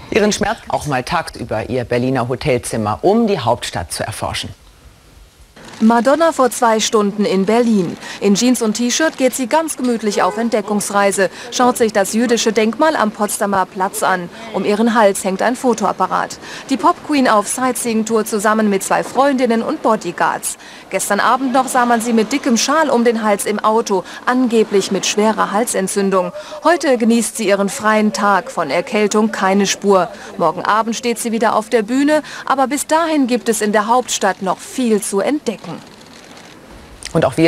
Ihren Schmerz auch mal tagsüber ihr Berliner Hotelzimmer, um die Hauptstadt zu erforschen. Madonna vor 2 Stunden in Berlin. In Jeans und T-Shirt geht sie ganz gemütlich auf Entdeckungsreise, schaut sich das jüdische Denkmal am Potsdamer Platz an. Um ihren Hals hängt ein Fotoapparat. Die Popqueen auf Sightseeing-Tour zusammen mit 2 Freundinnen und Bodyguards. Gestern Abend noch sah man sie mit dickem Schal um den Hals im Auto, angeblich mit schwerer Halsentzündung. Heute genießt sie ihren freien Tag, von Erkältung keine Spur. Morgen Abend steht sie wieder auf der Bühne, aber bis dahin gibt es in der Hauptstadt noch viel zu entdecken. Und auch wir